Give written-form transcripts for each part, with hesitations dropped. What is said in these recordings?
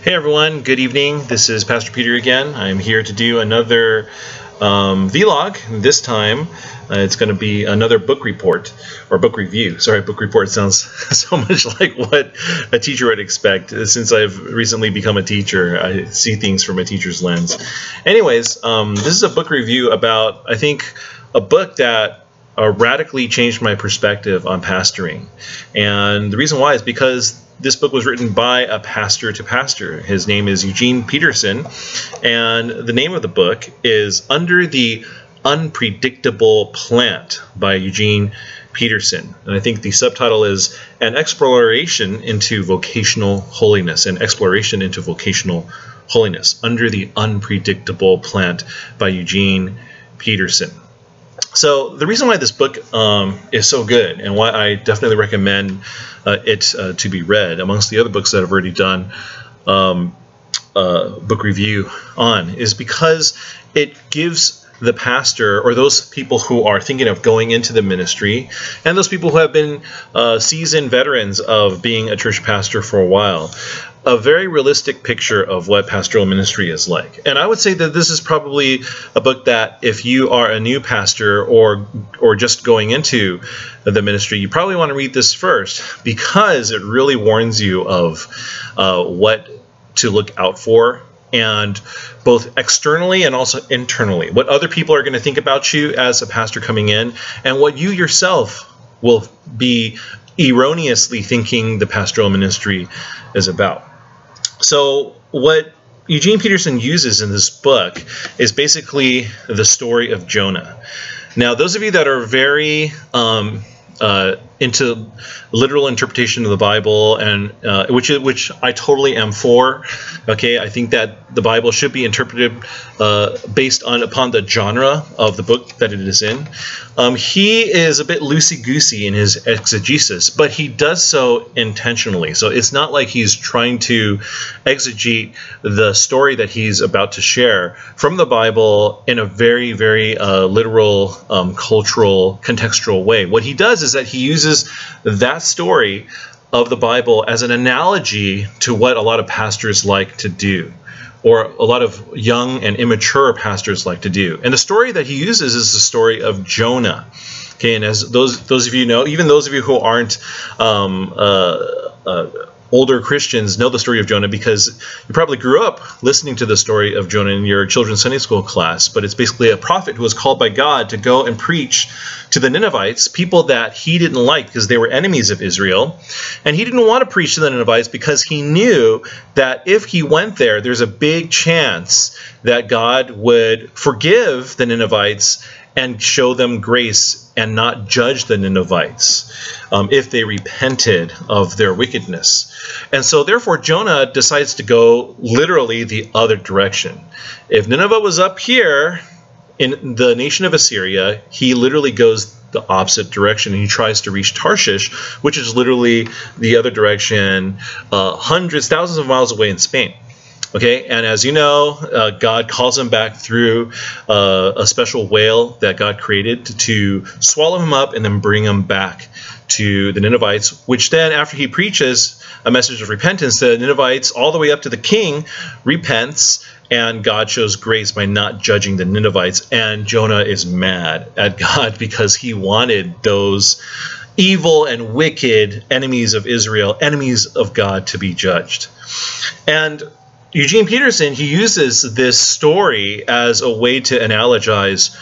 Hey everyone, good evening. This is Pastor Peter again. I'm here to do another vlog. This time it's going to be another book report or book review. Sorry, book report sounds so much like what a teacher would expect. Since I've recently become a teacher, I see things from a teacher's lens. Anyways, this is a book review about, I think, a book that radically changed my perspective on pastoring. And the reason why is because this book was written by a pastor to pastor. His name is Eugene Peterson, and the name of the book is Under the Unpredictable Plant by Eugene Peterson. And I think the subtitle is An Exploration into Vocational Holiness. An Exploration into Vocational Holiness. Under the Unpredictable Plant by Eugene Peterson. So the reason why this book is so good and why I definitely recommend it to be read amongst the other books that I've already done book review on is because it gives the pastor or those people who are thinking of going into the ministry and those people who have been seasoned veterans of being a church pastor for a while a very realistic picture of what pastoral ministry is like. And I would say that this is probably a book that if you are a new pastor or just going into the ministry, you probably want to read this first because it really warns you of what to look out for, and both externally and also internally, what other people are going to think about you as a pastor coming in, and what you yourself will be erroneously thinking the pastoral ministry is about. So what Eugene Peterson uses in this book is basically the story of Jonah. Now, those of you that are very into literal interpretation of the Bible, and which I totally am for. Okay, I think that the Bible should be interpreted based upon the genre of the book that it is in. He is a bit loosey-goosey in his exegesis, but he does so intentionally. So it's not like he's trying to exegete the story that he's about to share from the Bible in a very, very literal, cultural, contextual way. What he does is that he uses that story of the Bible as an analogy to what a lot of pastors like to do, or a lot of young and immature pastors like to do. And the story that he uses is the story of Jonah. Okay, and as those of you know, even those of you who aren't older Christians know the story of Jonah because you probably grew up listening to the story of Jonah in your children's Sunday school class. But it's basically a prophet who was called by God to go and preach to the Ninevites, people that he didn't like because they were enemies of Israel. And he didn't want to preach to the Ninevites because he knew that if he went there, there's a big chance that God would forgive the Ninevites and show them grace and not judge the Ninevites if they repented of their wickedness. And so therefore Jonah decides to go literally the other direction. If Nineveh was up here in the nation of Assyria, he literally goes the opposite direction, and he tries to reach Tarshish, which is literally the other direction, hundreds, thousands of miles away in Spain. Okay, and as you know, God calls him back through a special whale that God created to swallow him up and then bring him back to the Ninevites, which then, after he preaches a message of repentance, the Ninevites, all the way up to the king, repents, and God shows grace by not judging the Ninevites. And Jonah is mad at God because he wanted those evil and wicked enemies of Israel, enemies of God, to be judged. And Eugene Peterson, he uses this story as a way to analogize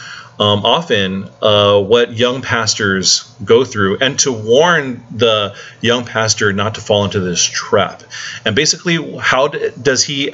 often what young pastors go through and to warn the young pastor not to fall into this trap. And basically, how does he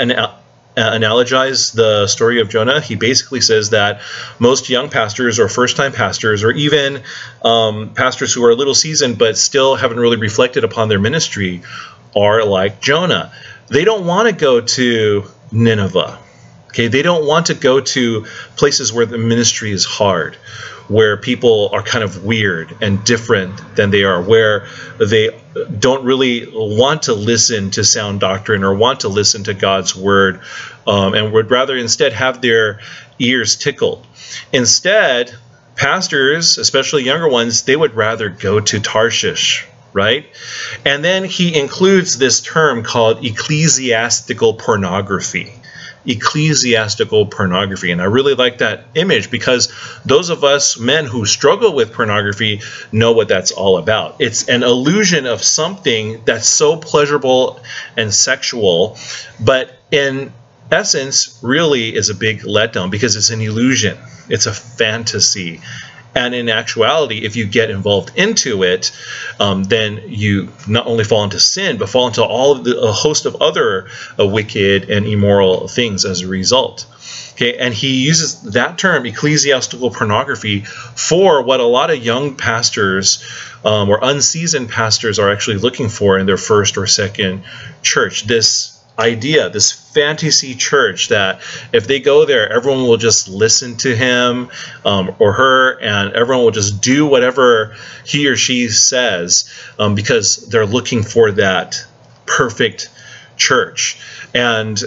analogize the story of Jonah? He basically says that most young pastors or first-time pastors, or even pastors who are a little seasoned but still haven't really reflected upon their ministry, are like Jonah. They don't want to go to Nineveh. Okay, they don't want to go to places where the ministry is hard, where people are kind of weird and different than they are, where they don't really want to listen to sound doctrine or want to listen to God's word, and would rather instead have their ears tickled. Instead, pastors, especially younger ones, they would rather go to Tarshish, right? And then he includes this term called ecclesiastical pornography. Ecclesiastical pornography. And I really like that image because those of us men who struggle with pornography know what that's all about. It's an illusion of something that's so pleasurable and sexual, but in essence really is a big letdown because it's an illusion. It's a fantasy. And in actuality, if you get involved into it, then you not only fall into sin, but fall into a host of other wicked and immoral things as a result. Okay, and he uses that term, ecclesiastical pornography, for what a lot of young pastors or unseasoned pastors are actually looking for in their first or second church. This idea, this fantasy church that if they go there, everyone will just listen to him or her, and everyone will just do whatever he or she says because they're looking for that perfect church. And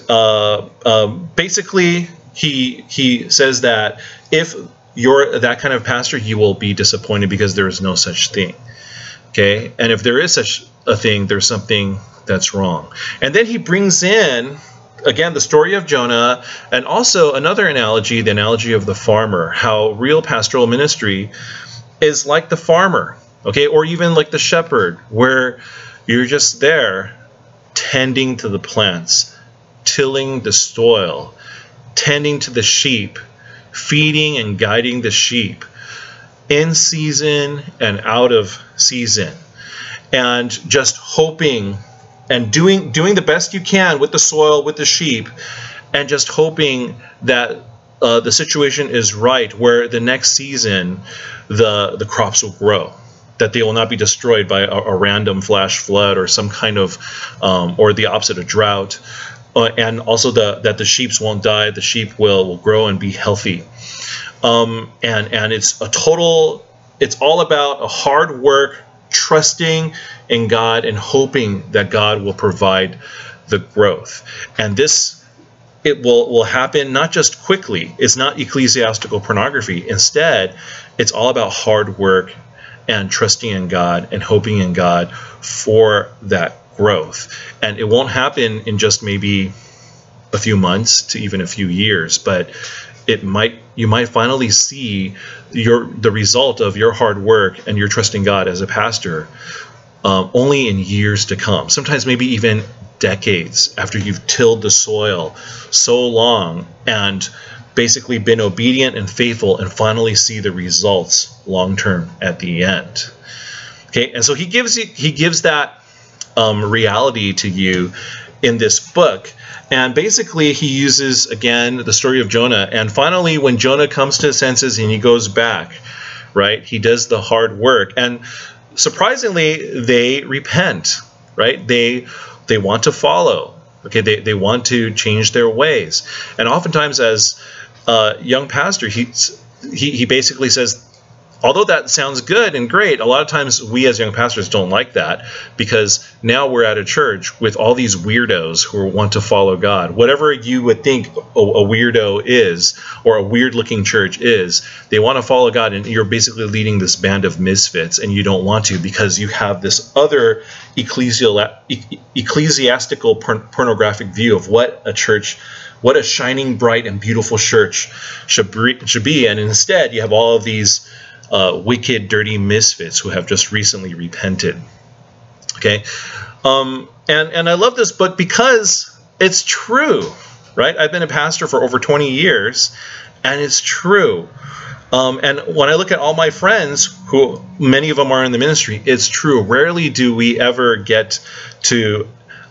basically, he says that if you're that kind of pastor, you will be disappointed because there is no such thing. Okay, and if there is such a thing, there's something that's wrong. And then he brings in, again, the story of Jonah, and also another analogy, the analogy of the farmer, how real pastoral ministry is like the farmer, okay, or even like the shepherd, where you're just there tending to the plants, tilling the soil, tending to the sheep, feeding and guiding the sheep in season and out of season, and just hoping and doing the best you can with the soil, with the sheep, and just hoping that the situation is right where the next season the crops will grow, that they will not be destroyed by a random flash flood or some kind of or the opposite of drought, and also that the sheep won't die, the sheep will grow and be healthy. And it's all about a hard work, trusting in God and hoping that God will provide the growth. And it will happen not just quickly. It's not ecclesiastical pornography. Instead, it's all about hard work and trusting in God and hoping in God for that growth. And it won't happen in just maybe a few months to even a few years, but you might finally see the result of your hard work and your trusting God as a pastor only in years to come. Sometimes maybe even decades after you've tilled the soil so long and basically been obedient and faithful, and finally see the results long term at the end. Okay, and so he gives that reality to you in this book. And basically, he uses, again, the story of Jonah. And finally, when Jonah comes to his senses and he goes back, right, he does the hard work. And surprisingly, they repent, right? They want to follow. Okay, they want to change their ways. And oftentimes, as a young pastor, he basically says, although that sounds good and great, a lot of times we as young pastors don't like that, because now we're at a church with all these weirdos who want to follow God. Whatever you would think a weirdo is, or a weird-looking church is, they want to follow God, and you're basically leading this band of misfits, and you don't want to because you have this other ecclesiastical pornographic view of what a church, what a shining, bright, and beautiful church should be, and instead you have all of these wicked, dirty misfits who have just recently repented. Okay, and I love this book because it's true, right? I've been a pastor for over 20 years, and it's true. And when I look at all my friends, who many of them are in the ministry, it's true. Rarely do we ever get to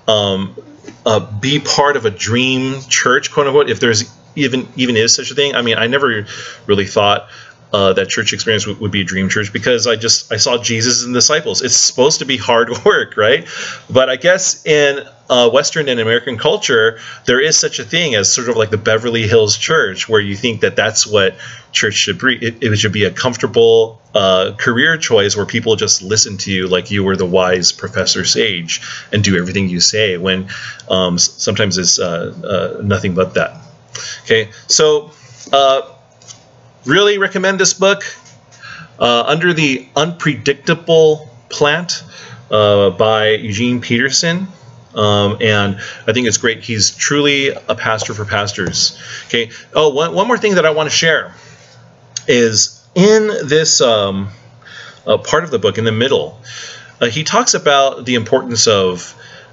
be part of a dream church, quote unquote, if there's even is such a thing. I mean, I never really thought that church experience would be a dream church, because I saw Jesus and the disciples. It's supposed to be hard work, right? But I guess in Western and American culture, there is such a thing as sort of like the Beverly Hills Church, where you think that that's what church should be. It should be a comfortable career choice where people just listen to you like you were the wise professor sage and do everything you say, when sometimes it's nothing but that. Okay, so really recommend this book, Under the Unpredictable Plant by Eugene Peterson. And I think it's great. He's truly a pastor for pastors. Okay. Oh, one more thing that I want to share is in this part of the book, in the middle, he talks about the importance of,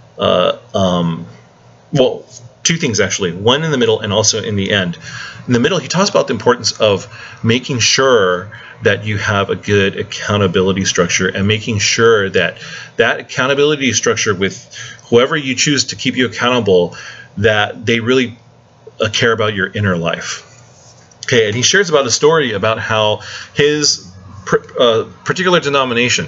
well, two things actually. One in the middle and also in the end. In the middle, he talks about the importance of making sure that you have a good accountability structure, and making sure that that accountability structure with whoever you choose to keep you accountable, that they really care about your inner life. Okay, and he shares about a story about how his particular denomination,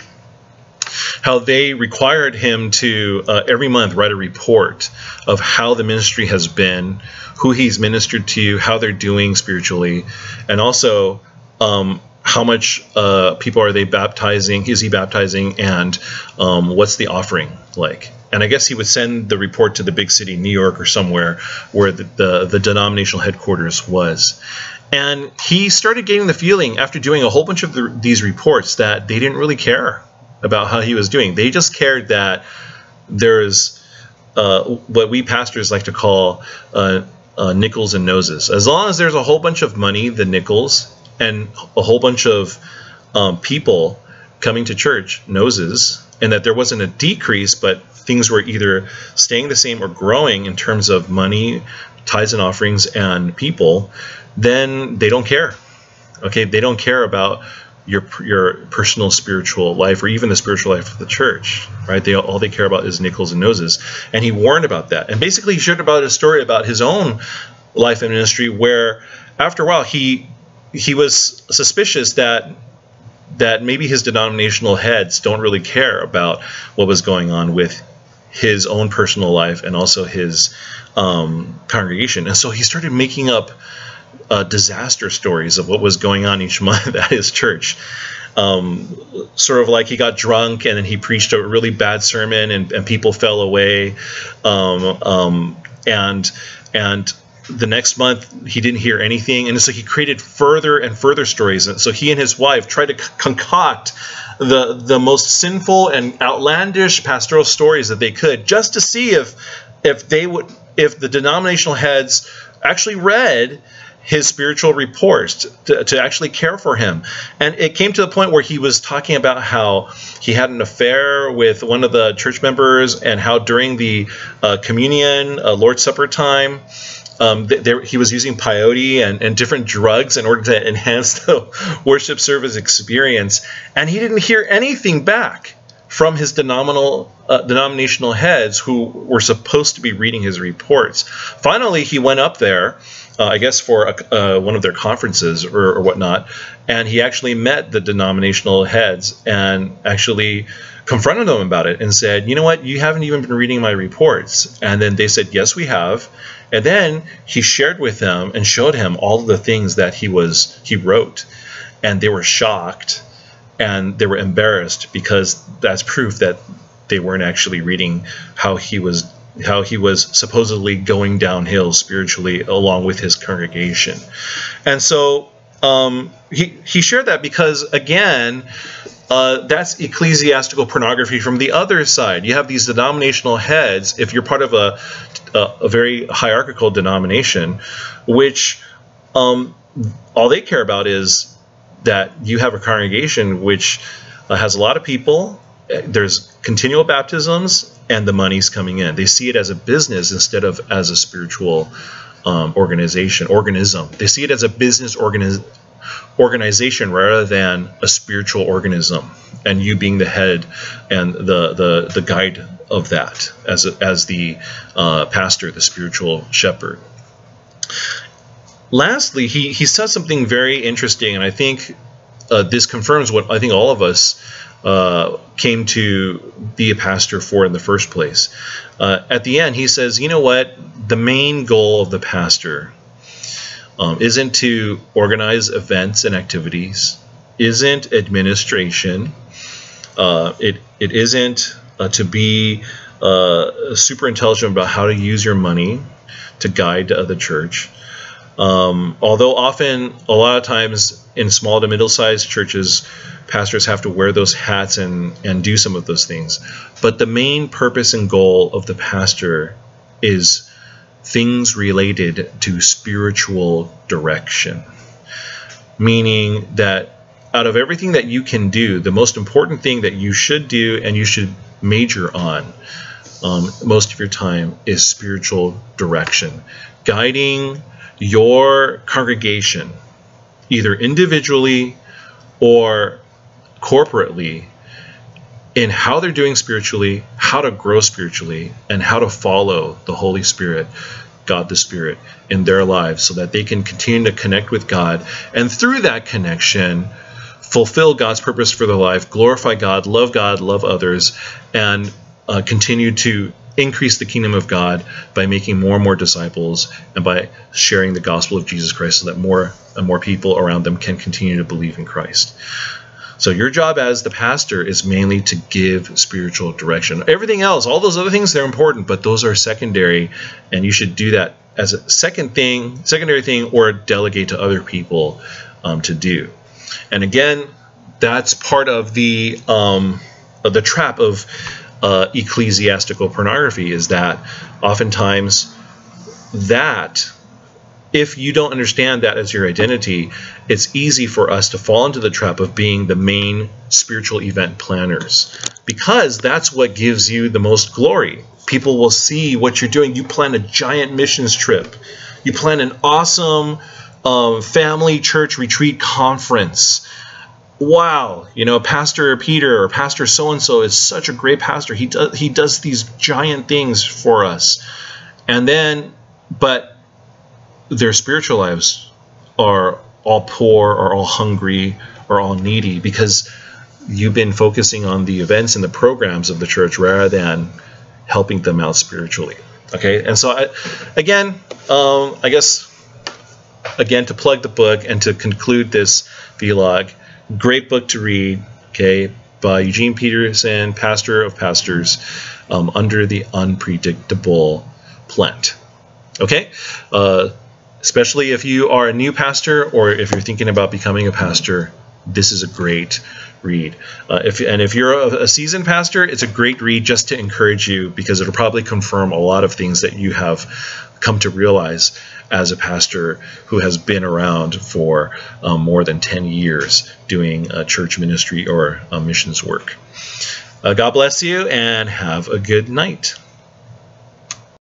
how they required him to every month write a report of how the ministry has been, who he's ministered to, how they're doing spiritually, and also how much people are they baptizing, is he baptizing, and what's the offering like. And I guess he would send the report to the big city, New York or somewhere, where the denominational headquarters was. And he started getting the feeling after doing a whole bunch of these reports that they didn't really care about how he was doing. They just cared that there's what we pastors like to call nickels and noses. As long as there's a whole bunch of money, the nickels, and a whole bunch of people coming to church, noses, and that there wasn't a decrease, but things were either staying the same or growing in terms of money, tithes and offerings, and people, then they don't care. Okay, they don't care about your personal spiritual life, or even the spiritual life of the church, right? All they care about is nickels and noses. And he warned about that. And basically he shared about a story about his own life and ministry, where after a while he was suspicious that maybe his denominational heads don't really care about what was going on with his own personal life and also his congregation. And so he started making up disaster stories of what was going on each month at his church. Sort of like he got drunk and then he preached a really bad sermon and people fell away. And the next month he didn't hear anything. And so he created further and further stories. And so he and his wife tried to concoct the most sinful and outlandish pastoral stories that they could, just to see if the denominational heads actually read his spiritual reports, to actually care for him. And it came to the point where he was talking about how he had an affair with one of the church members, and how during the communion, Lord's Supper time, he was using peyote and different drugs in order to enhance the worship service experience. And he didn't hear anything back from his denominational heads who were supposed to be reading his reports. Finally, he went up there, I guess for one of their conferences or whatnot, and he actually met the denominational heads and actually confronted them about it and said, you know what, you haven't even been reading my reports. And then they said, yes, we have. And then he shared with them and showed him all of the things that he wrote, and they were shocked and they were embarrassed, because that's proof that they weren't actually reading how he was supposedly going downhill spiritually along with his congregation. And so he shared that because, again, that's ecclesiastical pornography from the other side. You have these denominational heads, if you're part of a very hierarchical denomination, which all they care about is that you have a congregation which has a lot of people, there's continual baptisms, and the money's coming in. They see it as a business instead of as a spiritual organism. They see it as a business organization rather than a spiritual organism, and you being the head and the guide of that as the pastor, the spiritual shepherd. Lastly, he says something very interesting, and I think this confirms what I think all of us came to be a pastor for in the first place. At the end, he says, you know what? The main goal of the pastor isn't to organize events and activities, isn't administration, it isn't to be super intelligent about how to use your money to guide the church. Although often, a lot of times in small to middle-sized churches, pastors have to wear those hats and do some of those things. But the main purpose and goal of the pastor is things related to spiritual direction. Meaning that out of everything that you can do, the most important thing that you should do and you should major on most of your time is spiritual direction. Guiding your congregation, either individually or corporately, in how they're doing spiritually, how to grow spiritually, and how to follow the Holy Spirit, God the Spirit, in their lives so that they can continue to connect with God, and through that connection, fulfill God's purpose for their life, glorify God, love others, and continue to increase the kingdom of God by making more and more disciples and by sharing the gospel of Jesus Christ so that more and more people around them can continue to believe in Christ. So your job as the pastor is mainly to give spiritual direction. Everything else, all those other things, they're important, but those are secondary, and you should do that as a secondary thing, or delegate to other people to do. And again, that's part of the trap of ecclesiastical pornography, is that oftentimes that if you don't understand that as your identity, it's easy for us to fall into the trap of being the main spiritual event planners, because that's what gives you the most glory. People will see what you're doing. You plan a giant missions trip. You plan an awesome family church retreat conference. Wow, Pastor Peter or Pastor so-and-so is such a great pastor. He does these giant things for us. But their spiritual lives are all poor or all hungry or all needy, because you've been focusing on the events and the programs of the church rather than helping them out spiritually. Okay, and so I guess to plug the book and to conclude this vlog, great book to read, okay, by Eugene Peterson, pastor of pastors, Under the Unpredictable Plant. Okay, especially if you are a new pastor or if you're thinking about becoming a pastor, this is a great read. If you're a seasoned pastor, it's a great read just to encourage you, because it'll probably confirm a lot of things that you have come to realize as a pastor who has been around for more than 10 years doing church ministry or missions work. God bless you and have a good night.